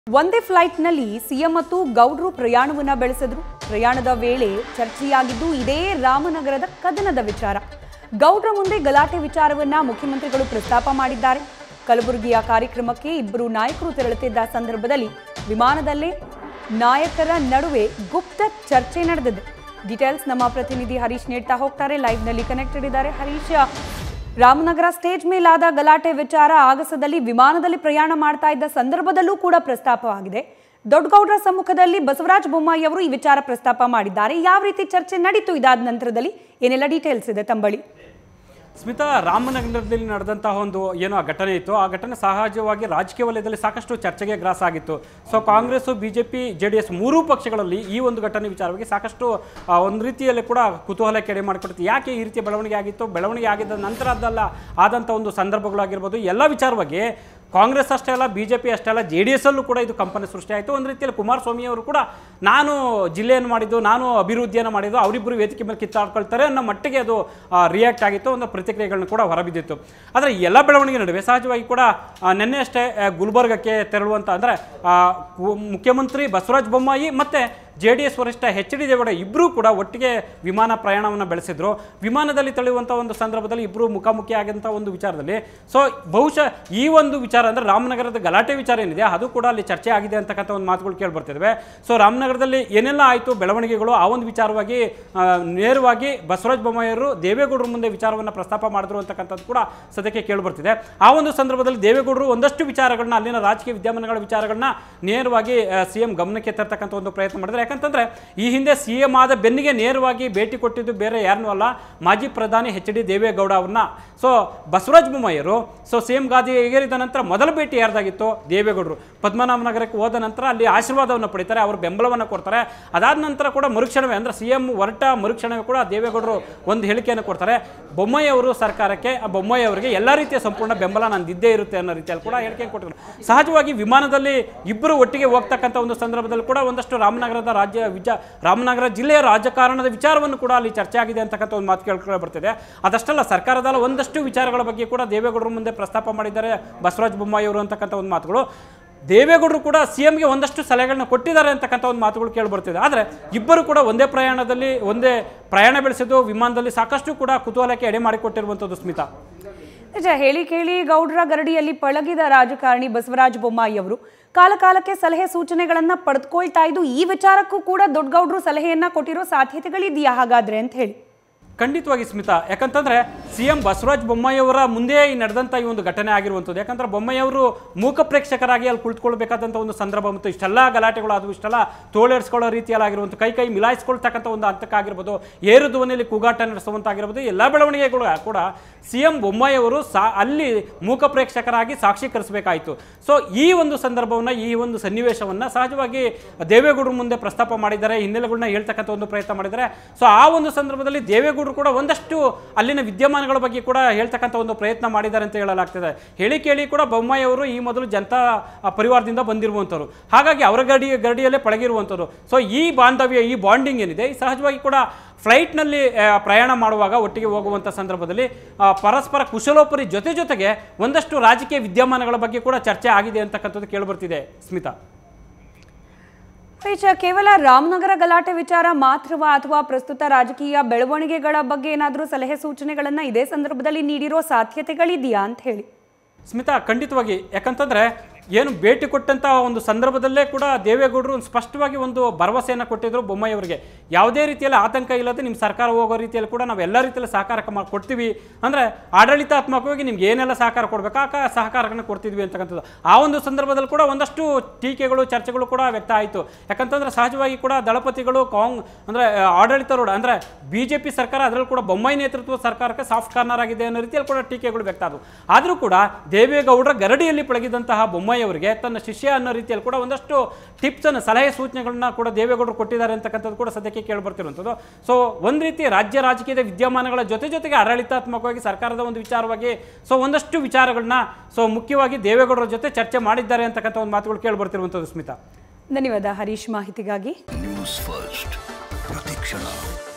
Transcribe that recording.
ಒಂದೇ ಫ್ಲೈಟ್ನಲ್ಲಿ ಸಿಎಂ ಮತ್ತು ಗೌಡ್ರು ಪ್ರಯಾಣವನ್ನ ಬೆಳೆಸಿದ್ರು. ಪ್ರಯಾಣದ ವೇಳೆ ಚರ್ಚೆಯಾಗಿದ್ದು ಇದೇ ರಾಮನಗರದ ಕದನದ ವಿಚಾರ. ಗೌಡ್ರ ಮುಂದೆ ಗಲಾಟೆ ವಿಚಾರವನ್ನ ಮುಖ್ಯಮಂತ್ರಿಗಳು ಪ್ರಸ್ತಾಪ ಮಾಡಿದ್ದಾರೆ. ಕಲಬುರಗಿಯ ಕಾರ್ಯಕ್ರಮಕ್ಕೆ ಇಬ್ಬರು ನಾಯಕರು ತೆರಳುತ್ತಿದ್ದ ಸಂದರ್ಭದಲ್ಲಿ ವಿಮಾನದಲ್ಲೇ ನಾಯಕರ ನಡುವೆ ಗುಪ್ತ ಚರ್ಚೆ ನಡೆದಿದೆ. ಡೀಟೇಲ್ಸ್ ನಮ್ಮ ಪ್ರತಿನಿಧಿ ಹರೀಶ್ ನೀಡ್ತಾ ಹೋಗ್ತಾರೆ. ಲೈವ್ ನಲ್ಲಿ ಕನೆಕ್ಟೆಡ್ ಇದ್ದಾರೆ. ಹರೀಶ್, ರಾಮನಗರ ಸ್ಟೇಜ್ ಮೇಲಾದ ಗಲಾಟೆ ವಿಚಾರ ಆಗಸದಲ್ಲಿ ವಿಮಾನದಲ್ಲಿ ಪ್ರಯಾಣ ಮಾಡ್ತಾ ಇದ್ದ ಸಂದರ್ಭದಲ್ಲೂ ಕೂಡ ಪ್ರಸ್ತಾಪವಾಗಿದೆ. ದೊಡ್ಡಗೌಡರ ಸಮ್ಮುಖದಲ್ಲಿ ಬಸವರಾಜ ಬೊಮ್ಮಾಯಿ ಅವರು ಈ ವಿಚಾರ ಪ್ರಸ್ತಾಪ ಮಾಡಿದ್ದಾರೆ. ಯಾವ ರೀತಿ ಚರ್ಚೆ ನಡೀತು, ಇದಾದ ನಂತರದಲ್ಲಿ ಏನೆಲ್ಲ ಡೀಟೇಲ್ಸ್ ಇದೆ ತಂಬಳಿ? ಸ್ಮಿತಾ, ರಾಮನಗರದಲ್ಲಿ ನಡೆದಂತಹ ಒಂದು ಏನೋ ಘಟನೆ ಇತ್ತು. ಆ ಘಟನೆ ಸಹಜವಾಗಿ ರಾಜಕೀಯ ವಲಯದಲ್ಲಿ ಸಾಕಷ್ಟು ಚರ್ಚೆಗೆ ಗ್ರಾಸ ಆಗಿತ್ತು. ಸೊ ಕಾಂಗ್ರೆಸ್, ಬಿಜೆಪಿ, JDS ಮೂರೂ ಪಕ್ಷಗಳಲ್ಲಿ ಈ ಒಂದು ಘಟನೆ ವಿಚಾರವಾಗಿ ಸಾಕಷ್ಟು ಒಂದು ರೀತಿಯಲ್ಲಿ ಕೂಡ ಕುತೂಹಲಕ್ಕೆ ಎಡೆ ಮಾಡಿಕೊಡುತ್ತೆ. ಯಾಕೆ ಈ ರೀತಿಯ ಬೆಳವಣಿಗೆ ಆಗಿತ್ತು, ಬೆಳವಣಿಗೆ ಆಗಿದ್ದ ನಂತರದ್ದಲ್ಲ ಆದಂಥ ಒಂದು ಸಂದರ್ಭಗಳಾಗಿರ್ಬೋದು, ಎಲ್ಲ ವಿಚಾರವಾಗಿ ಕಾಂಗ್ರೆಸ್ ಅಷ್ಟೇ ಅಲ್ಲ, BJP ಅಷ್ಟೇ ಅಲ್ಲ, JDS ಅಲ್ಲೂ ಕೂಡ ಇದು ಕಂಪನಿ ಸೃಷ್ಟಿಯಾಯಿತು. ಒಂದು ರೀತಿಯಲ್ಲಿ ಕುಮಾರಸ್ವಾಮಿ ಅವರು ಕೂಡ ನಾನು ಜಿಲ್ಲೆಯನ್ನು ಮಾಡಿದ್ದು, ನಾನು ಅಭಿವೃದ್ಧಿಯನ್ನು ಮಾಡಿದ್ದು, ಅವರಿಬ್ಬರು ವೇದಿಕೆ ಮೇಲೆ ಕಿತ್ತಾಡ್ಕೊಳ್ತಾರೆ ಅನ್ನೋ ಮಟ್ಟಿಗೆ ಅದು ರಿಯಾಕ್ಟ್ ಆಗಿತ್ತು. ಒಂದು ಪ್ರತಿಕ್ರಿಯೆಗಳನ್ನು ಕೂಡ ಹೊರಬಿದ್ದಿತ್ತು. ಆದರೆ ಎಲ್ಲ ಬೆಳವಣಿಗೆ ನಡುವೆ ಸಹಜವಾಗಿ ಕೂಡ ನಿನ್ನೆ ಅಷ್ಟೇ ಗುಲ್ಬರ್ಗಕ್ಕೆ ತೆರಳುವಂಥ ಅಂದರೆ ಮುಖ್ಯಮಂತ್ರಿ ಬಸವರಾಜ ಬೊಮ್ಮಾಯಿ ಮತ್ತು JDS ವರಿಷ್ಠ HD ದೇವೇಗೌಡ ಇಬ್ಬರೂ ಕೂಡ ಒಟ್ಟಿಗೆ ವಿಮಾನ ಪ್ರಯಾಣವನ್ನು ಬೆಳೆಸಿದ್ರು. ವಿಮಾನದಲ್ಲಿ ತೆರಳುವಂಥ ಒಂದು ಸಂದರ್ಭದಲ್ಲಿ ಇಬ್ಬರು ಮುಖಾಮುಖಿ ಆಗಿದ್ದಂಥ ಒಂದು ವಿಚಾರದಲ್ಲಿ ಸೊ ಬಹುಶಃ ಈ ಒಂದು ವಿಚಾರ ಅಂದರೆ ರಾಮನಗರದ ಗಲಾಟೆ ವಿಚಾರ ಏನಿದೆ ಅದು ಕೂಡ ಅಲ್ಲಿ ಚರ್ಚೆ ಆಗಿದೆ ಅಂತಕ್ಕಂಥ ಒಂದು ಮಾತುಗಳು ಕೇಳಿ ಬರ್ತಿದ್ದಾವೆ. ಸೊ ರಾಮನಗರದಲ್ಲಿ ಏನೆಲ್ಲ ಆಯಿತು ಬೆಳವಣಿಗೆಗಳು, ಆ ಒಂದು ವಿಚಾರವಾಗಿ ನೇರವಾಗಿ ಬಸವರಾಜ ಬೊಮ್ಮಾಯಿಯವರು ದೇವೇಗೌಡರ ಮುಂದೆ ವಿಚಾರವನ್ನು ಪ್ರಸ್ತಾಪ ಮಾಡಿದ್ರು ಅಂತಕ್ಕಂಥದ್ದು ಕೂಡ ಸದ್ಯಕ್ಕೆ ಕೇಳಿ ಬರ್ತಿದೆ. ಆ ಒಂದು ಸಂದರ್ಭದಲ್ಲಿ ದೇವೇಗೌಡರು ಒಂದಷ್ಟು ವಿಚಾರಗಳನ್ನ, ಅಲ್ಲಿನ ರಾಜಕೀಯ ವಿದ್ಯಮಾನಗಳ ವಿಚಾರಗಳನ್ನ ನೇರವಾಗಿ CM ಗಮನಕ್ಕೆ ತರ್ತಕ್ಕಂಥ ಒಂದು ಪ್ರಯತ್ನ ಮಾಡಿದ್ರೆ. ಯಾಕಂತಂದ್ರೆ ಈ ಹಿಂದೆ CM ಆದ ಬೆನ್ನಿಗೆ ನೇರವಾಗಿ ಭೇಟಿ ಕೊಟ್ಟಿದ್ದು ಬೇರೆ ಯಾರನ್ನೂ ಅಲ್ಲ, ಮಾಜಿ ಪ್ರಧಾನಿ HD ದೇವೇಗೌಡ ಅವ್ರನ್ನ. ಸೊ ಬಸವರಾಜ ಬೊಮ್ಮಾಯಿಯವರು CM ಗಾದಿ ಏರಿದ ನಂತರ ಮೊದಲ ಭೇಟಿ ಯಾರ್ದಾಗಿತ್ತು? ದೇವೇಗೌಡರು. ಪದ್ಮನಾಭನಗರಕ್ಕೆ ಹೋದ ನಂತರ ಅಲ್ಲಿ ಆಶೀರ್ವಾದವನ್ನು ಪಡಿತಾರೆ, ಅವರು ಬೆಂಬಲವನ್ನು ಕೊಡ್ತಾರೆ. ಅದಾದ ನಂತರ ಕೂಡ ಮರುಕ್ಷಣವೇ ಅಂದರೆ CM ಹೊರಟ ಮರುಕ್ಷಣವೇ ಕೂಡ ದೇವೇಗೌಡರು ಒಂದು ಹೇಳಿಕೆಯನ್ನು ಕೊಡ್ತಾರೆ. ಬೊಮ್ಮಾಯಿ ಅವರು ಸರ್ಕಾರಕ್ಕೆ, ಬೊಮ್ಮಾಯಿ ಅವರಿಗೆ ಎಲ್ಲ ರೀತಿಯ ಸಂಪೂರ್ಣ ಬೆಂಬಲ ನಂದಿದ್ದೇ ಇರುತ್ತೆ ಅನ್ನೋ ರೀತಿಯಲ್ಲಿ ಕೂಡ ಹೇಳಿಕೆ ಕೊಟ್ಟಿದ್ರು. ಸಹಜವಾಗಿ ವಿಮಾನದಲ್ಲಿ ಇಬ್ಬರು ಒಟ್ಟಿಗೆ ಹೋಗ್ತಕ್ಕಂಥ ಒಂದು ಸಂದರ್ಭದಲ್ಲಿ ಕೂಡ ಒಂದಷ್ಟು ರಾಮನಗರದ ರಾಮನಗರ ಜಿಲ್ಲೆಯ ರಾಜಕಾರಣದ ವಿಚಾರವನ್ನು ಕೂಡ ಅಲ್ಲಿ ಚರ್ಚೆ ಆಗಿದೆ ಅಂತಕ್ಕಂಥ ಒಂದು ಮಾತು ಕೇಳ್ಕೊಂಡು ಬರ್ತಿದೆ. ಅದಷ್ಟಲ್ಲ, ಸರ್ಕಾರದ ಒಂದಷ್ಟು ವಿಚಾರಗಳ ಬಗ್ಗೆ ಕೂಡ ದೇವೇಗೌಡರ ಮುಂದೆ ಪ್ರಸ್ತಾಪ ಮಾಡಿದ್ದಾರೆ ಬಸವರಾಜ ಬೊಮ್ಮಾಯಿ ಅವರು ಅಂತಕ್ಕಂಥ ಒಂದು ಮಾತುಗಳು. ದೇವೇಗೌಡರು ಕೂಡ CMಗೆ ಒಂದಷ್ಟು ಸಲಹೆಗಳನ್ನ ಕೊಟ್ಟಿದ್ದಾರೆ ಅಂತಕ್ಕಂಥ ಒಂದು ಮಾತುಗಳು ಕೇಳಿ ಬರ್ತಿದೆ. ಆದರೆ ಇಬ್ಬರು ಕೂಡ ಒಂದೇ ಪ್ರಯಾಣ ಬೆಳೆಸಿದ್ದು ವಿಮಾನದಲ್ಲಿ ಸಾಕಷ್ಟು ಕೂಡ ಕುತೂಹಲಕ್ಕೆ ಎಡೆ ಮಾಡಿಕೊಟ್ಟಿರುವಂಥದ್ದು ಸ್ಮಿತಾ. ನಿಜ, ಹೇಳಿ ಕೇಳಿ ಗೌಡ್ರ ಗರಡಿಯಲ್ಲಿ ಪಳಗಿದ ರಾಜಕಾರಣಿ ಬಸವರಾಜ ಬೊಮ್ಮಾಯಿ ಅವರು ಕಾಲಕಾಲಕ್ಕೆ ಸಲಹೆ ಸೂಚನೆಗಳನ್ನ ಪಡೆದುಕೊಳ್ತಾ ಇದ್ದು ಈ ವಿಚಾರಕ್ಕೂ ಕೂಡ ದೊಡ್ಡಗೌಡರು ಸಲಹೆಯನ್ನ ಕೊಟ್ಟಿರೋ ಸಾಧ್ಯತೆಗಳಿದೆಯಾ ಹಾಗಾದ್ರೆ ಅಂತ ಹೇಳಿ? ಖಂಡಿತವಾಗಿ ಸ್ಮಿತಾ, ಯಾಕಂತಂದ್ರೆ CM ಬಸವರಾಜ ಬೊಮ್ಮಾಯಿ ಅವರ ಮುಂದೆ ನಡೆದಂಥ ಈ ಒಂದು ಘಟನೆ ಆಗಿರುವಂಥದ್ದು. ಯಾಕಂದ್ರೆ ಬೊಮ್ಮಾಯಿ ಅವರು ಮೂಕ ಪ್ರೇಕ್ಷಕರಾಗಿ ಅಲ್ಲಿ ಕುಳಿತುಕೊಳ್ಬೇಕಾದಂಥ ಒಂದು ಸಂದರ್ಭ ಮತ್ತು ಇಷ್ಟೆಲ್ಲ ಗಲಾಟೆಗಳು, ಅದು ಇಷ್ಟೆಲ್ಲ ತೋಳೇರಿಸ್ಕೊಳ್ಳೋ ರೀತಿಯಲ್ಲಿ ಆಗಿರುವಂಥ ಕೈ ಮಿಲಾಯಿಸ್ಕೊಳ್ತಕ್ಕಂಥ ಒಂದು ಹಂತಕ್ಕಾಗಿರ್ಬೋದು, ಏರು ಧ್ವನಿಯಲ್ಲಿ ಕೂಗಾಟ ನಡೆಸುವಂತಾಗಿರ್ಬೋದು, ಎಲ್ಲ ಬೆಳವಣಿಗೆಗಳು ಕೂಡ CM ಬೊಮ್ಮಾಯಿ ಅವರು ಅಲ್ಲಿ ಮೂಕ ಪ್ರೇಕ್ಷಕರಾಗಿ ಸಾಕ್ಷೀಕರಿಸಬೇಕಾಯಿತು. ಸೊ ಈ ಒಂದು ಸಂದರ್ಭವನ್ನು, ಈ ಒಂದು ಸನ್ನಿವೇಶವನ್ನು ಸಹಜವಾಗಿ ದೇವೇಗೌಡರ ಮುಂದೆ ಪ್ರಸ್ತಾಪ ಮಾಡಿದ್ದಾರೆ, ಹಿನ್ನೆಲೆಗಳನ್ನ ಹೇಳ್ತಕ್ಕಂಥ ಒಂದು ಪ್ರಯತ್ನ ಮಾಡಿದ್ದಾರೆ. ಸೊ ಆ ಒಂದು ಸಂದರ್ಭದಲ್ಲಿ ದೇವೇಗೌಡರು ಕೂಡ ಒಂದಷ್ಟು ಅಲ್ಲಿನ ವಿದ್ಯಮಾನಗಳ ಬಗ್ಗೆ ಕೂಡ ಹೇಳ್ತಕ್ಕಂಥ ಒಂದು ಪ್ರಯತ್ನ ಮಾಡಿದ್ದಾರೆ ಅಂತ ಹೇಳಲಾಗ್ತದೆ. ಹೇಳಿ ಕೇಳಿ ಕೂಡ ಬೊಮ್ಮಾಯಿ ಅವರು ಈ ಮೊದಲು ಜನತಾ ಪರಿವಾರದಿಂದ ಬಂದಿರುವಂಥವ್ರು, ಹಾಗಾಗಿ ಅವರ ಗರಡಿಯಲ್ಲೇ ಪಳಗಿರುವಂಥವ್ರು. ಸೊ ಈ ಬಾಂಧವ್ಯ, ಈ ಬಾಂಡಿಂಗ್ ಏನಿದೆ ಸಹಜವಾಗಿ ಕೂಡ ಫ್ಲೈಟ್ನಲ್ಲಿ ಪ್ರಯಾಣ ಮಾಡುವಾಗ ಒಟ್ಟಿಗೆ ಹೋಗುವಂಥ ಸಂದರ್ಭದಲ್ಲಿ ಪರಸ್ಪರ ಕುಶಲೋಪರಿ ಜೊತೆಗೆ ಒಂದಷ್ಟು ರಾಜಕೀಯ ವಿದ್ಯಮಾನಗಳ ಬಗ್ಗೆ ಕೂಡ ಚರ್ಚೆ ಆಗಿದೆ ಅಂತಕ್ಕಂಥದ್ದು ಕೇಳಿಬರ್ತಿದೆ ಸ್ಮಿತಾ. ಕೇವಲ ರಾಮನಗರ ಗಲಾಟೆ ವಿಚಾರ ಮಾತ್ರವಾ ಅಥವಾ ಪ್ರಸ್ತುತ ರಾಜಕೀಯ ಬೆಳವಣಿಗೆಗಳ ಬಗ್ಗೆ ಏನಾದರೂ ಸಲಹೆ ಸೂಚನೆಗಳನ್ನ ಇದೇ ಸಂದರ್ಭದಲ್ಲಿ ನೀಡಿರೋ ಸಾಧ್ಯತೆಗಳಿದೆಯಾ ಅಂತ ಹೇಳಿ? ಸ್ಮಿತಾ, ಖಂಡಿತವಾಗಿ. ಯಾಕಂತಂದ್ರೆ ಏನು ಭೇಟಿ ಕೊಟ್ಟಂಥ ಒಂದು ಸಂದರ್ಭದಲ್ಲೇ ಕೂಡ ದೇವೇಗೌಡರು ಒಂದು ಸ್ಪಷ್ಟವಾಗಿ ಒಂದು ಭರವಸೆಯನ್ನು ಕೊಟ್ಟಿದ್ರು ಬೊಮ್ಮಾಯಿ ಅವರಿಗೆ. ಯಾವುದೇ ರೀತಿಯಲ್ಲಿ ಆತಂಕ ಇಲ್ಲದೆ ನಿಮ್ಮ ಸರ್ಕಾರ ಹೋಗೋ ರೀತಿಯಲ್ಲಿ ಕೂಡ ನಾವು ಎಲ್ಲ ರೀತಿಯಲ್ಲಿ ಸಹಕಾರ ಕೊಡ್ತೀವಿ, ಅಂದರೆ ಆಡಳಿತಾತ್ಮಕವಾಗಿ ನಿಮ್ಗೆ ಏನೆಲ್ಲ ಸಹಕಾರ ಕೊಡಬೇಕು ಆ ಸಹಕಾರವನ್ನು ಕೊಡ್ತಿದ್ವಿ ಅಂತಕ್ಕಂಥದ್ದು. ಆ ಒಂದು ಸಂದರ್ಭದಲ್ಲಿ ಕೂಡ ಒಂದಷ್ಟು ಟೀಕೆಗಳು, ಚರ್ಚೆಗಳು ಕೂಡ ವ್ಯಕ್ತ ಆಯಿತು. ಯಾಕಂತಂದ್ರೆ ಸಹಜವಾಗಿ ಕೂಡ ದಳಪತಿಗಳು ಅಂದರೆ ಆಡಳಿತಾರೂಢ ಅಂದರೆ BJP ಸರ್ಕಾರ, ಅದರಲ್ಲಿ ಕೂಡ ಬೊಮ್ಮಾಯಿ ನೇತೃತ್ವದ ಸರ್ಕಾರಕ್ಕೆ ಸಾಫ್ಟ್ ಕಾರ್ನರ್ ಆಗಿದೆ ಅನ್ನೋ ರೀತಿಯಲ್ಲಿ ಕೂಡ ಟೀಕೆಗಳು ವ್ಯಕ್ತ ಆದವು. ಆದರೂ ಕೂಡ ದೇವೇಗೌಡರ ಗರಡಿಯಲ್ಲಿ ಪಳಗಿದಂತಹ ಬೊಮ್ಮಾಯಿ ಅವರಿಗೆ ತನ್ನ ಶಿಷ್ಯ ಅನ್ನೋ ರೀತಿಯಲ್ಲಿ ಕೂಡ ಒಂದಷ್ಟು ಟಿಪ್ಸ್ ಅನ್ನು, ಸಲಹೆ ಸೂಚನೆಗಳನ್ನ ಕೂಡ ದೇವೇಗೌಡರು ಕೊಟ್ಟಿದ್ದಾರೆ ಅಂತಕ್ಕಂಥದ್ದು ಕೂಡ ಸದ್ಯಕ್ಕೆ ಕೇಳಿ ಬರ್ತಿರುವಂಥದ್ದು. ಸೊ ಒಂದು ರೀತಿ ರಾಜ್ಯ ರಾಜಕೀಯದ ವಿದ್ಯಮಾನಗಳ ಜೊತೆಗೆ ಆಡಳಿತಾತ್ಮಕವಾಗಿ ಸರ್ಕಾರದ ಒಂದು ವಿಚಾರವಾಗಿ ಸೊ ಒಂದಷ್ಟು ವಿಚಾರಗಳನ್ನ ಮುಖ್ಯವಾಗಿ ದೇವೇಗೌಡರ ಜೊತೆ ಚರ್ಚೆ ಮಾಡಿದ್ದಾರೆ ಅಂತಕ್ಕಂಥ ಒಂದು ಮಾತುಗಳು ಕೇಳಿ ಬರ್ತಿರುವಂಥದ್ದು ಸ್ಮಿತಾ. ಧನ್ಯವಾದ ಹರೀಶ್ ಮಾಹಿತಿಗಾಗಿ. ನ್ಯೂಸ್ ಫಸ್ಟ್ ಪ್ರತಿಕ್ಷಣ.